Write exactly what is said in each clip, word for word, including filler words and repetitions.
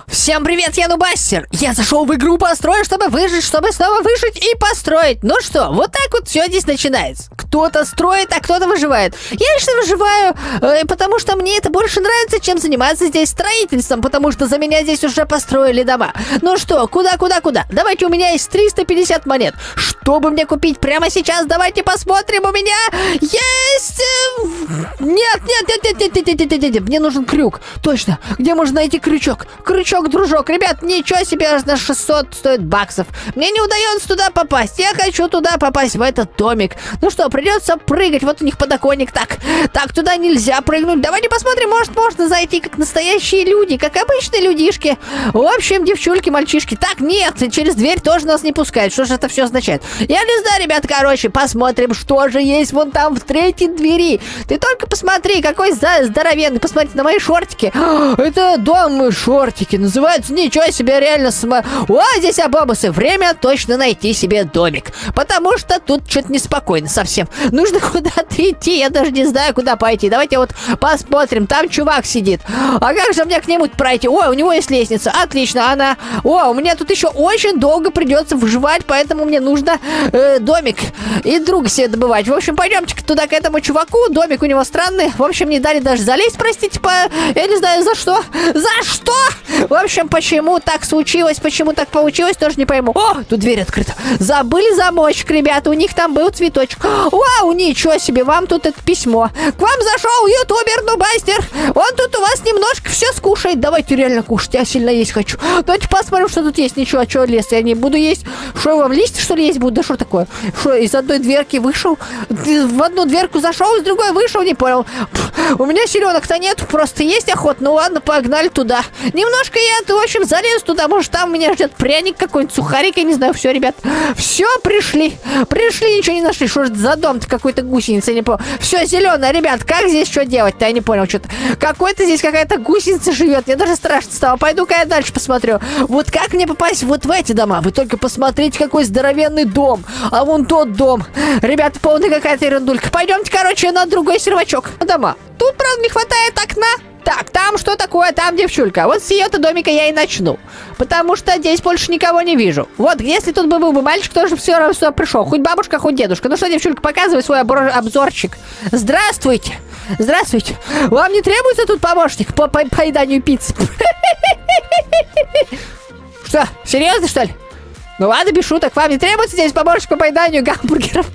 Всем привет, я Нубастер. Я зашел в игру построй, чтобы выжить, чтобы снова выжить и построить. Ну что, вот так вот все здесь начинается. Кто-то строит, а кто-то выживает. Я лично выживаю, э, потому что мне это больше нравится, чем заниматься здесь строительством, потому что за меня здесь уже построили дома. Ну что, куда, куда, куда? Давайте, у меня есть триста пятьдесят монет. Чтобы мне купить прямо сейчас, давайте посмотрим. У меня есть... Нет, нет, нет, нет, нет, нет, нет, нет, нет. Мне нужен крюк. Точно. Где можно найти крючок? Крючок, дружок. Ребят, ничего себе, аж на шестьсот стоит баксов. Мне не удается туда попасть. Я хочу туда попасть, в этот домик. Ну что, придется прыгать. Вот у них подоконник. Так, так, туда нельзя прыгнуть. Давайте посмотрим, может, можно зайти как настоящие люди, как обычные людишки. В общем, девчульки, мальчишки. Так, нет, через дверь тоже нас не пускают. Что же это все означает? Я не знаю, ребят, короче, посмотрим, что же есть вон там в третьей двери. Ты только посмотри, какой здоровенный. Посмотрите на мои шортики. Это дом шортики. Называется, ничего себе, реально. См... О, здесь обобусы. Время точно найти себе домик. Потому что тут что-то неспокойно совсем. Нужно куда-то идти. Я даже не знаю, куда пойти. Давайте вот посмотрим. Там чувак сидит. А как же мне к нему пройти? Ой, у него есть лестница. Отлично, она... О, у меня тут еще очень долго придется выживать, поэтому мне нужно э, домик и друга себе добывать. В общем, пойдемте туда, к этому чуваку. Домик у него странный. В общем, не дали даже залезть, простите, по... я не знаю, за что. За что? В общем, почему так случилось, почему так получилось, тоже не пойму. О, тут дверь открыта. Забыли замочек, ребята, у них там был цветочек. Вау, ничего себе, вам тут это письмо. К вам зашел ютубер Нубастер. Он тут у вас немножко все скушает. Давайте реально кушать, я сильно есть хочу. Давайте посмотрим, что тут есть. Ничего, что лес, я не буду есть. Что, вам листья, что ли, есть будут? Да что такое? Что, из одной дверки вышел, в одну дверку зашел, из другой вышел, не понял. Пфф, у меня селенок-то нет, просто есть охота. Ну ладно, погнали туда. Немножко я, в общем, залез туда. Может, там меня ждет пряник какой-нибудь, сухарик, я не знаю. Все, ребят, все, пришли. Пришли, ничего не нашли. Что же за дом-то какой-то гусеница, не понял. Все, зеленая, ребят, как здесь что делать-то? Я не понял, что-то. Какой-то здесь какая-то гусеница живет. Мне даже страшно стало. Пойду-ка я дальше посмотрю. Вот как мне попасть вот в эти дома? Вы только посмотрите, какой здоровенный дом. А вон тот дом. Ребята, полная какая-то ерундулька. Пойдемте, короче, на другой сервачок. Дома. Тут, правда, не хватает окна. Так, там что такое? Там девчулька. Вот с ее-то домика я и начну. Потому что здесь больше никого не вижу. Вот, если тут бы был бы мальчик, тоже все равно сюда пришел. Хоть бабушка, хоть дедушка. Ну что, девчулька, показывай свой обзорчик. Здравствуйте. Здравствуйте. Вам не требуется тут помощник по по поеданию пиццы? Что, серьезно, что ли? Ну ладно, без шуток. Вам не требуется здесь помощник по поеданию гамбургеров?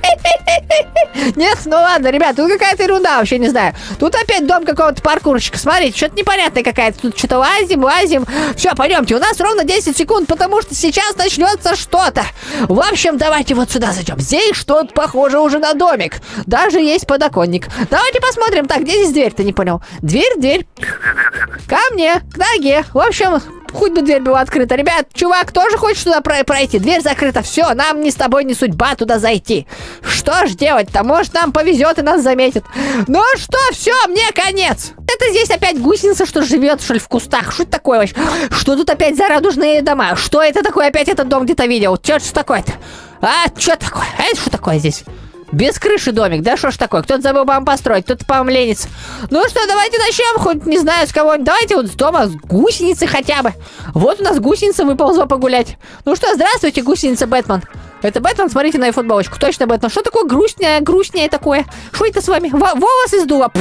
Нет, ну ладно, ребят, тут какая-то ерунда, вообще не знаю. Тут опять дом какого-то паркурщика. Смотрите, что-то непонятное какая-то. Тут что-то лазим, лазим. Все, пойдемте, у нас ровно десять секунд, потому что сейчас начнется что-то. В общем, давайте вот сюда зайдем. Здесь что-то похоже уже на домик. Даже есть подоконник. Давайте посмотрим. Так, где здесь дверь-то, не понял. Дверь, дверь. Ко мне, к ноге. В общем... Хоть бы дверь была открыта. Ребят, чувак тоже хочет туда пройти. Дверь закрыта. Все, нам не с тобой не судьба туда зайти. Что ж делать-то? Может, нам повезет и нас заметит. Ну что, все, мне конец. Это здесь опять гусеница, что живет, что ли, в кустах. Что это такое вообще? Что тут опять за радужные дома? Что это такое? Опять этот дом где-то видел. Что это такое-то? А, что такое? А это что такое здесь? Без крыши домик, да что ж такое? Кто-то забыл, по-моему, построить, кто-то, по-моему, ленится. Ну что, давайте начнем, хоть, не знаю, с кого-нибудь. Давайте вот с дома, с гусеницы хотя бы. Вот у нас гусеница выползла погулять. Ну что, здравствуйте, гусеница Бэтмен. Это Бэтмен, смотрите на ее футболочку. Точно Бэтмен. Что такое грустнее, грустнее такое? Что это с вами? Во волосы сдуло.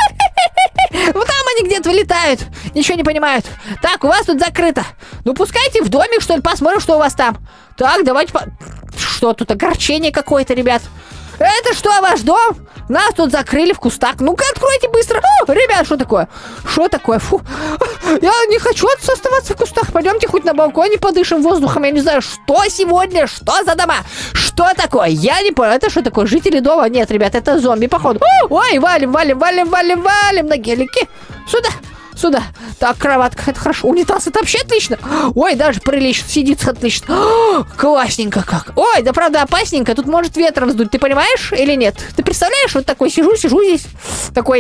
Вот там они где-то вылетают. Ничего не понимают. Так, у вас тут закрыто. Ну пускайте в домик, что ли, посмотрим, что у вас там. Так, давайте по... Что тут, огорчение какое-то, ребят. Это что, ваш дом? Нас тут закрыли в кустах. Ну-ка, откройте быстро. О, ребят, что такое? Что такое? Фу. Я не хочу оставаться в кустах. Пойдемте хоть на балконе подышим воздухом. Я не знаю, что сегодня, что за дома? Что такое? Я не понял. Это что такое? Жители дома? Нет, ребят, это зомби, походу. О, ой, валим, валим, валим, валим, валим на гелике. Сюда. Сюда. Так, кроватка, это хорошо. Унитаз, это вообще отлично. Ой, даже прилично, сидится отлично. О, классненько как. Ой, да правда опасненько. Тут может ветром сдуть, ты понимаешь или нет? Ты представляешь, вот такой сижу, сижу здесь. Такой.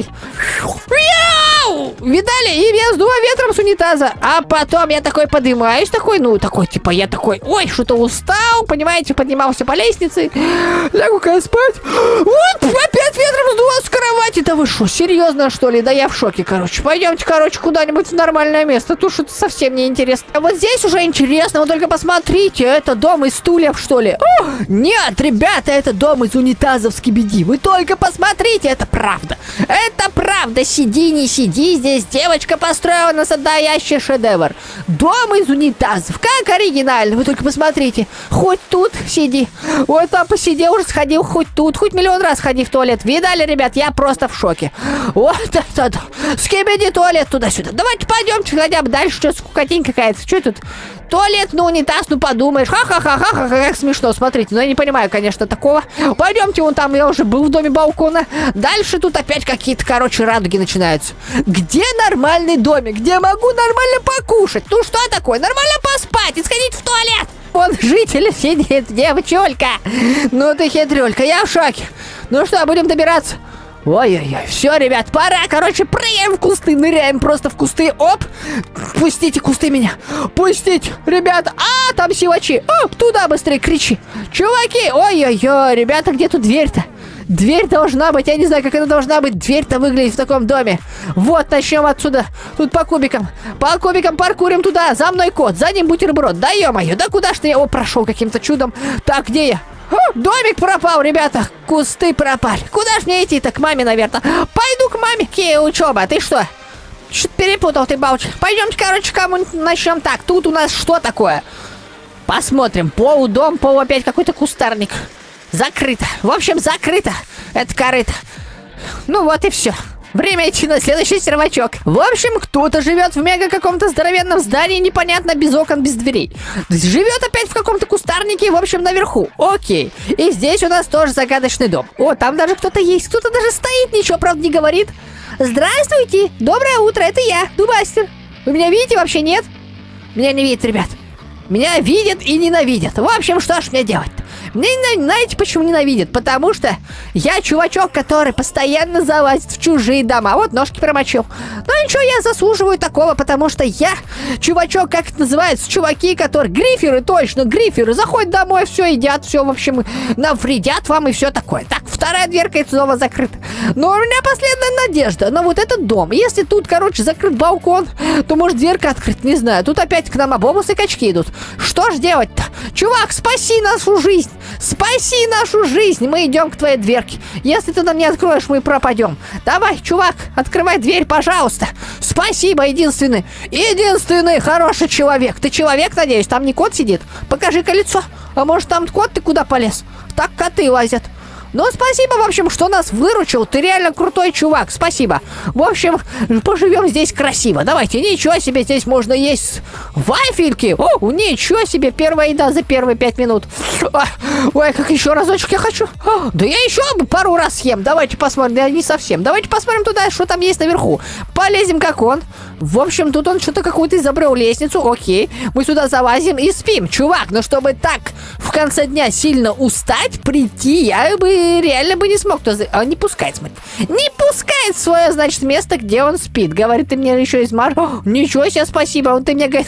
Яу! Видали? И меня сдуло ветром с унитаза. А потом я такой поднимаюсь, такой, ну, такой, типа, я такой, ой, что-то устал, понимаете, поднимался по лестнице. Лягу-ка спать. Вот, опять Опять ветром сдуло с кровати. Да вы что, серьезно, что ли? Да я в шоке, короче. Пойдемте, короче, куда-нибудь в нормальное место. Тут что-то совсем не интересно. А вот здесь уже интересно. Вы только посмотрите. Это дом из стульев, что ли? О, нет, ребята, это дом из унитазов Скибиди. Вы только посмотрите. Это правда. Это правда. Сиди, не сиди. Здесь девочка построила настоящий шедевр. Дом из унитазов. Как оригинально. Вы только посмотрите. Хоть тут сиди. Вот там посидел, уже сходил. Хоть тут. Хоть миллион раз ходи в туалет. Видали, ребят? Я просто в шоке. Вот это да. Скибиди туалет туда-сюда. Давайте пойдемте хотя бы дальше. Что, скукотень какая-то. Что тут? Туалет, ну унитаз, ну подумаешь. Ха-ха-ха-ха-ха, как смешно. Смотрите, ну я не понимаю, конечно, такого. Пойдемте, вон там, я уже был в доме балкона. Дальше тут опять какие-то, короче, радуги начинаются. Где нормальный домик? Где могу нормально покушать? Ну что такое? Нормально поспать и сходить в туалет. Вон житель сидит, девчонка. Ну ты хитрюлька, я в шоке. Ну что, будем добираться? Ой-ой-ой, все, ребят, пора, короче, прыгаем в кусты, ныряем просто в кусты, оп, пустите кусты меня, пустите, ребята, а, там силачи, оп, туда быстрее кричи, чуваки, ой-ой-ой, ребята, где тут дверь-то? Дверь должна быть, я не знаю, как она должна быть, дверь-то выглядит в таком доме. Вот, начнем отсюда, тут по кубикам, по кубикам паркурим туда, за мной кот, за ним бутерброд, да ё-моё, да куда ж ты, о, прошел каким-то чудом, так, где я? Домик пропал, ребята, кусты пропали. Куда ж мне идти-то? К маме, наверное. Пойду к маме. Какие учеба? Ты что? Что-то перепутал ты, Бауч. Пойдемте, короче, кому-нибудь начнем. Так, тут у нас что такое? Посмотрим. Полудом, пол опять какой-то кустарник. Закрыто. В общем, закрыто. Это корыто. Ну вот и все. Время идти на следующий сервачок. В общем, кто-то живет в мега каком-то здоровенном здании, непонятно, без окон, без дверей. Живет опять в каком-то кустарнике, в общем, наверху. Окей. И здесь у нас тоже загадочный дом. О, там даже кто-то есть, кто-то даже стоит, ничего, правда, не говорит. Здравствуйте, доброе утро, это я, Дубастер. Вы меня видите вообще, нет? Меня не видят, ребят. Меня видят и ненавидят. В общем, что ж мне делать-то? Мне, знаете, почему ненавидят? Потому что я чувачок, который постоянно залазит в чужие дома. Вот ножки промочил. Но ничего, я заслуживаю такого, потому что я чувачок, как это называется, чуваки, которые... Гриферы, точно, гриферы. Заходят домой, все едят, все, в общем, навредят вам и все такое. Так, вторая дверка и снова закрыта. Но у меня последняя надежда на вот этот дом. Если тут, короче, закрыт балкон, то, может, дверка открыта, не знаю. Тут опять к нам обобусы и качки идут. Что ж делать-то? Чувак, спаси нашу жизнь! Спаси нашу жизнь! Мы идем к твоей дверке. Если ты нам не откроешь, мы пропадем. Давай, чувак, открывай дверь, пожалуйста. Спасибо, единственный. Единственный хороший человек. Ты человек, надеюсь? Там не кот сидит? Покажи колесо. А может, там кот, ты куда полез? Так коты лазят. Ну, спасибо, в общем, что нас выручил. Ты реально крутой чувак, спасибо. В общем, поживем здесь красиво. Давайте, ничего себе, здесь можно есть вафельки. О, ничего себе, первая еда за первые пять минут. Ой, как еще разочек я хочу. Да я еще пару раз съем. Давайте посмотрим, да не совсем. Давайте посмотрим туда, что там есть наверху. Полезем, как он. В общем, тут он что-то какую-то изобрел лестницу. Окей, мы сюда залазим и спим. Чувак, но чтобы так в конце дня сильно устать, прийти, я бы реально бы не смог. То а не пускает, смотри. Не пускает свое, значит, место, где он спит. Говорит, ты мне еще измажь. Ничего себе, спасибо. Он ты мне, говорит,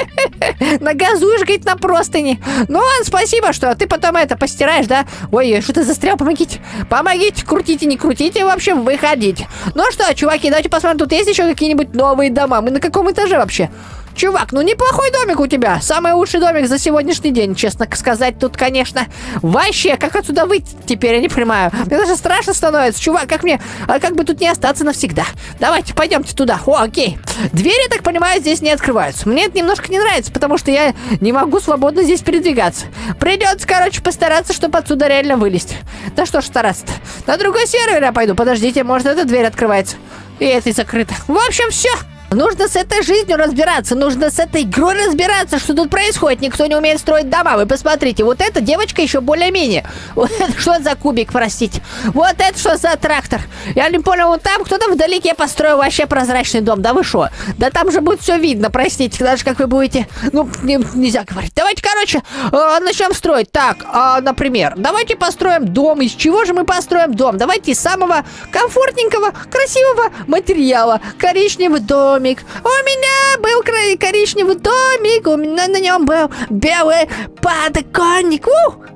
нагазуешь, говорит, на простыни. Ну ладно, спасибо, что ты потом это постираешь, да? Ой, что ты застрял, помогите. Помогите, крутите, не крутите, в общем, выходите. Ну что, чуваки, давайте посмотрим, тут есть еще какие-нибудь новые дома. Мы на каком этаже вообще? Чувак, ну неплохой домик у тебя. Самый лучший домик за сегодняшний день, честно сказать. Тут, конечно, вообще, как отсюда выйти теперь, я не понимаю. Мне даже страшно становится. Чувак, как мне, а как бы тут не остаться навсегда? Давайте, пойдемте туда. О, окей. Двери, так понимаю, здесь не открываются. Мне это немножко не нравится, потому что я не могу свободно здесь передвигаться. Придется, короче, постараться, чтобы отсюда реально вылезть. Да что ж стараться-то? На другой сервер я пойду. Подождите, может, эта дверь открывается. И это закрыто. В общем, все. Нужно с этой жизнью разбираться, нужно с этой игрой разбираться, что тут происходит. Никто не умеет строить дома. Вы посмотрите, вот эта девочка еще более-менее. Вот это что за кубик, простите? Вот это что за трактор? Я не понял, вот там кто-то вдалеке построил вообще прозрачный дом. Да вы что? Да там же будет все видно, простите, даже как вы будете... Ну, не, нельзя говорить. Давайте, короче, э, начнем строить. Так, э, например, давайте построим дом. Из чего же мы построим дом? Давайте из самого комфортненького, красивого материала. Коричневый дом. У меня был коричневый домик, у меня на нем был белый подоконник. У,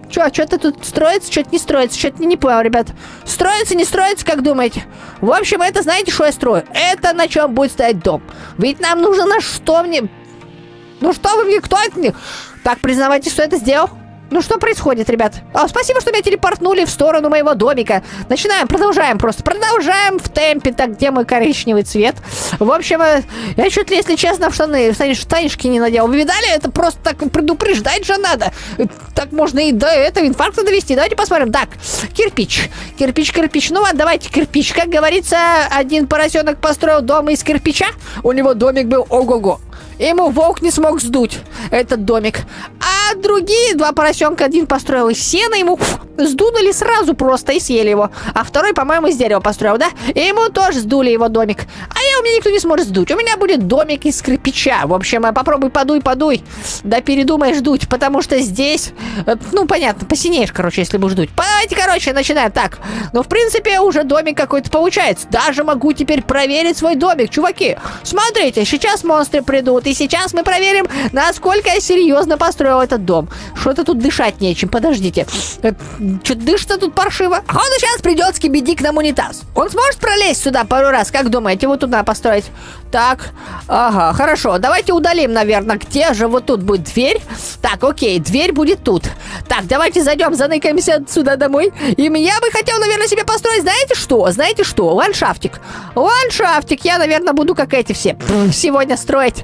Чё, что-то тут строится, что-то не строится, что-то не, не понял, ребят. Строится, не строится, как думаете? В общем, это знаете, что я строю? Это на чем будет стоять дом. Ведь нам нужно на что мне... Ну что вы мне, кто это мне? Так, признавайте, что это сделал? Ну что происходит, ребят? О, спасибо, что меня телепортнули в сторону моего домика. Начинаем, продолжаем просто. Продолжаем в темпе, так, где мой коричневый цвет. В общем, я чуть ли, если честно, в штаны, в штанишки не надел. Вы видали? Это просто так предупреждать же надо. Так можно и до этого инфаркта довести. Давайте посмотрим. Так, кирпич. Кирпич, кирпич. Ну ладно, давайте кирпич. Как говорится, один поросенок построил дом из кирпича. У него домик был ого-го. Ему волк не смог сдуть этот домик. А другие два поросенка, один построил из сена, ему фу, сдунули сразу просто и съели его. А второй, по-моему, из дерева построил, да? И ему тоже сдули его домик. А я, у меня никто не сможет сдуть. У меня будет домик из кирпича. В общем, попробуй подуй, подуй. Да передумаешь дуть, потому что здесь... Ну, понятно, посинеешь, короче, если будешь дуть. Давайте, короче, начинаем. Так, ну, в принципе, уже домик какой-то получается. Даже могу теперь проверить свой домик, чуваки. Смотрите, сейчас монстры придут. И сейчас мы проверим, насколько я серьезно построил этот дом. Что-то тут дышать нечем, подождите. Что-то дышится тут паршиво. А он сейчас придет скибиди к нам унитаз. Он сможет пролезть сюда пару раз, как думаете? Вот туда построить. Так, ага, хорошо. Давайте удалим, наверное, где же вот тут будет дверь. Так, окей, дверь будет тут. Так, давайте зайдем, заныкаемся отсюда домой. И я бы хотел, наверное, себе построить, знаете что? Знаете что? Ландшафтик. Ландшафтик. Я, наверное, буду как эти все сегодня строить.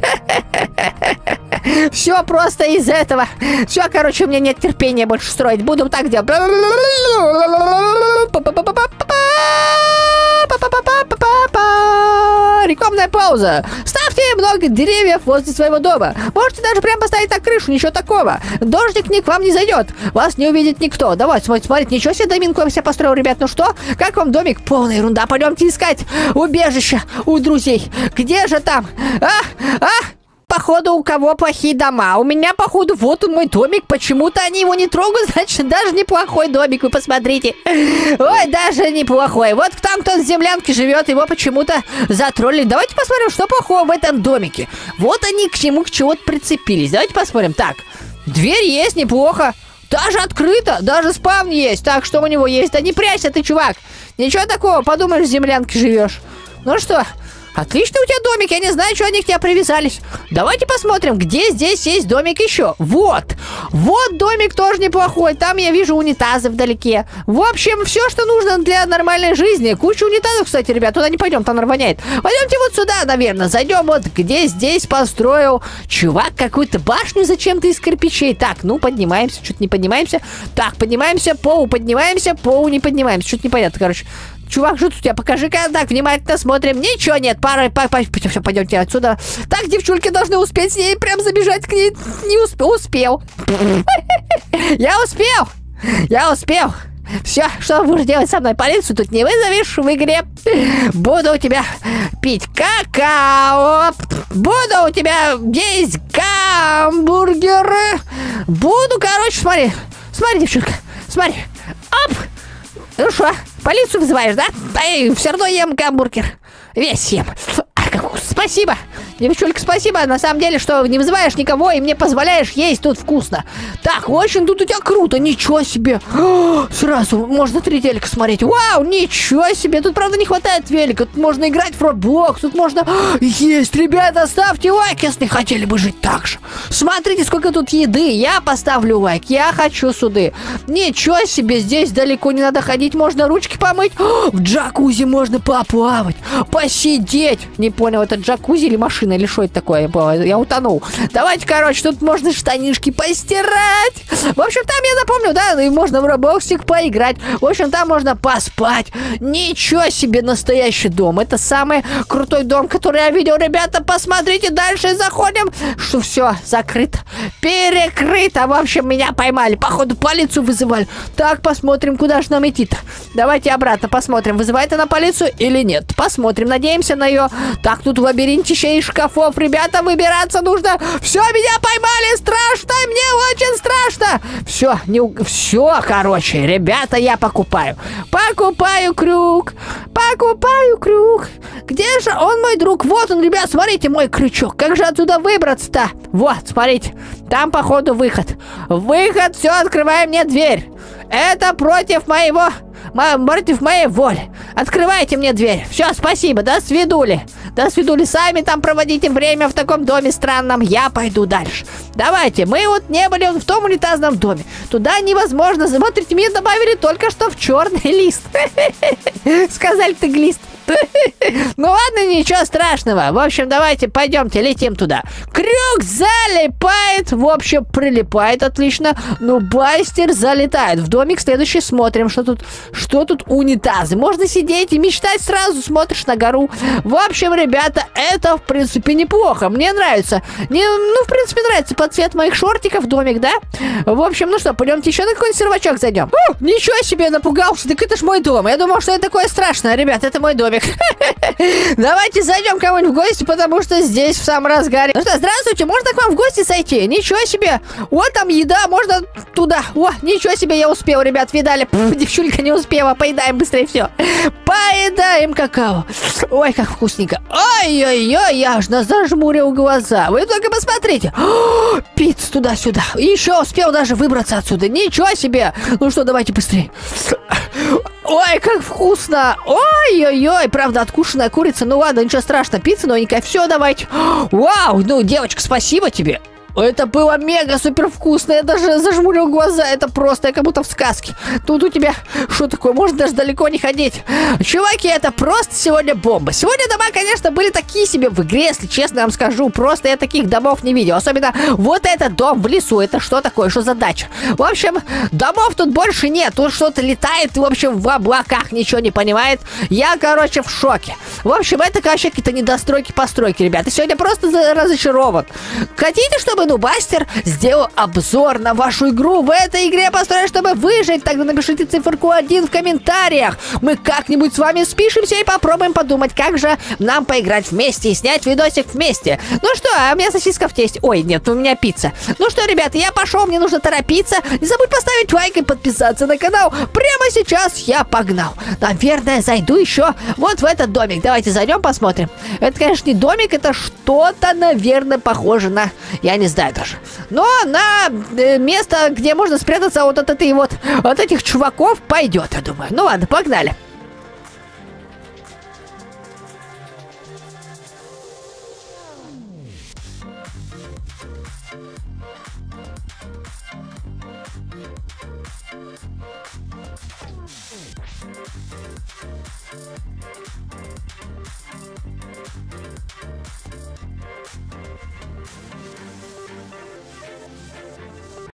Все просто из этого. Все, короче, у меня нет терпения больше строить. Буду так делать. Рекламная пауза. Ставьте много деревьев возле своего дома. Можете даже прям поставить на крышу, ничего такого. Дождик ни к вам не зайдет. Вас не увидит никто. Давайте, смотрите, смотрите, ничего себе доминку я себе построил, ребят. Ну что, как вам домик? Полная ерунда. Пойдемте искать убежище у друзей. Где же там? А? А? Походу, у кого плохие дома. У меня, походу, вот он мой домик. Почему-то они его не трогают. Значит, даже неплохой домик. Вы посмотрите. Ой, даже неплохой. Вот там кто-то с землянки живет. Его почему-то затроллили. Давайте посмотрим, что плохого в этом домике. Вот они к чему, к чему-то прицепились. Давайте посмотрим. Так, дверь есть, неплохо. Даже открыто. Даже спавн есть. Так, что у него есть? Да не прячься ты, чувак. Ничего такого. Подумаешь, в землянке живешь. Ну что... Отличный у тебя домик, я не знаю, что они к тебе привязались. Давайте посмотрим, где здесь есть домик еще. Вот, вот домик тоже неплохой. Там я вижу унитазы вдалеке. В общем, все, что нужно для нормальной жизни. Куча унитазов, кстати, ребят, туда не пойдем, там воняет. Пойдемте вот сюда, наверное, зайдем вот, где здесь построил чувак какую-то башню зачем-то из кирпичей. Так, ну, поднимаемся, что-то не поднимаемся. Так, поднимаемся, Поу, поднимаемся, Поу, не поднимаемся. Что-то непонятно, короче. Чувак, что тут у тебя? Покажи-ка. Так, внимательно смотрим. Ничего нет. Пара, пара, пара. Все, пойдемте отсюда. Так, девчульки должны успеть с ней прям забежать к ней. Не успел. Успел. Я успел. Я успел. Все, что будешь делать со мной? Полицию тут не вызовешь в игре. Буду у тебя пить какао. Буду у тебя есть гамбургеры. Буду, короче, смотри. Смотри, девчонка. Смотри. Оп. Ну что, полицию вызываешь, да? Да и все равно ем гамбургер. Весь ем. А, как... Спасибо. Девчулька, спасибо, на самом деле, что не вызываешь никого и мне позволяешь есть тут вкусно. Так, очень тут у тебя круто, ничего себе. О, сразу можно три телека смотреть. Вау, ничего себе. Тут, правда, не хватает велика. Тут можно играть в Roblox, тут можно есть. Ребята, ставьте лайк, если хотели бы жить так же. Смотрите, сколько тут еды. Я поставлю лайк, я хочу суды. Ничего себе, здесь далеко не надо ходить. Можно ручки помыть. О, в джакузи можно поплавать, посидеть. Не понял, это джакузи или машина? Или что это такое было? Я утонул. Давайте, короче, тут можно штанишки постирать. В общем, там, я напомню, да, и можно в Роблоксик поиграть. В общем, там можно поспать. Ничего себе, настоящий дом. Это самый крутой дом, который я видел. Ребята, посмотрите, дальше заходим. Что все, закрыто, перекрыто. В общем, меня поймали. Походу, полицию вызывали. Так, посмотрим, куда же нам идти-то. Давайте обратно посмотрим, вызывает она полицию или нет. Посмотрим, надеемся на ее. Так, тут в лабиринте еще и шкаф шкафов. Ребята, выбираться нужно. Все, меня поймали. Страшно, мне очень страшно. Все, не... все, короче, ребята, я покупаю. Покупаю крюк. Покупаю крюк. Где же он, мой друг? Вот он, ребят, смотрите, мой крючок. Как же отсюда выбраться-то? Вот, смотрите. Там, походу, выход. Выход, все, открывай мне дверь. Это против моего... против моей воли. Открывайте мне дверь. Все, спасибо, до свидули. До свидули, сами там проводите время в таком доме странном. Я пойду дальше. Давайте, мы вот не были в том унитазном доме. Туда невозможно. Смотрите, мне добавили только что в черный лист. Сказали ты глист. Ну ладно, ничего страшного. В общем, давайте пойдемте, летим туда. Крюк залипает. В общем, прилипает отлично. Ну, Бастер залетает. В домик следующий смотрим, что тут, что тут унитазы. Можно сидеть и мечтать сразу. Смотришь на гору. В общем, ребята, это в принципе неплохо. Мне нравится. Не, ну, в принципе, нравится под цвет моих шортиков домик, да? В общем, ну что, пойдемте еще на какой-нибудь сервачок зайдем. О, ничего себе, напугался. Так это ж мой дом. Я думал, что это такое страшное. Ребят, это мой домик. Давайте зайдем кому-нибудь в гости, потому что здесь в самом разгаре. Ну что, здравствуйте, можно к вам в гости зайти? Ничего себе. Вот там еда, можно туда. О, ничего себе, я успел, ребят, видали? Пф, девчулька не успела, поедаем быстрее все. Поедаем какао. Ой, как вкусненько. Ой-ой-ой, я аж зажмурил глаза. Вы только посмотрите. О, пицца туда-сюда. Еще успел даже выбраться отсюда. Ничего себе. Ну что, давайте быстрее. Ой, как вкусно! Ой-ой-ой, правда, откушенная курица. Ну ладно, ничего страшного, пицца новенькая. Все, давайте. Вау, ну, девочка, спасибо тебе. Это было мега супер вкусно. Я даже зажмурил глаза. Это просто, я как будто в сказке. Тут у тебя что такое? Можно даже далеко не ходить. Чуваки, это просто сегодня бомба. Сегодня дома, конечно, были такие себе в игре, если честно я вам скажу. Просто я таких домов не видел. Особенно вот этот дом в лесу. Это что такое? Что за дача? В общем, домов тут больше нет. Тут что-то летает, в общем, в облаках. Ничего не понимает. Я, короче, в шоке. В общем, это, короче, какие-то недостройки, постройки, ребята. Сегодня просто разочарован. Хотите, чтобы ну, Бастер сделал обзор на вашу игру в этой игре построить, чтобы выжить? Тогда напишите циферку один в комментариях. Мы как-нибудь с вами спишемся и попробуем подумать, как же нам поиграть вместе и снять видосик вместе. Ну что, а у меня сосиска в тесте. Ой, нет, у меня пицца. Ну что, ребята, я пошел, мне нужно торопиться. Не забудь поставить лайк и подписаться на канал. Прямо сейчас я погнал. Наверное, зайду еще вот в этот домик. Давайте зайдем, посмотрим. Это, конечно, не домик, это что-то, наверное, похоже на... Я не знаю даже. Но на э, место, где можно спрятаться вот от этой вот, от этих чуваков, пойдет, я думаю. Ну ладно, погнали.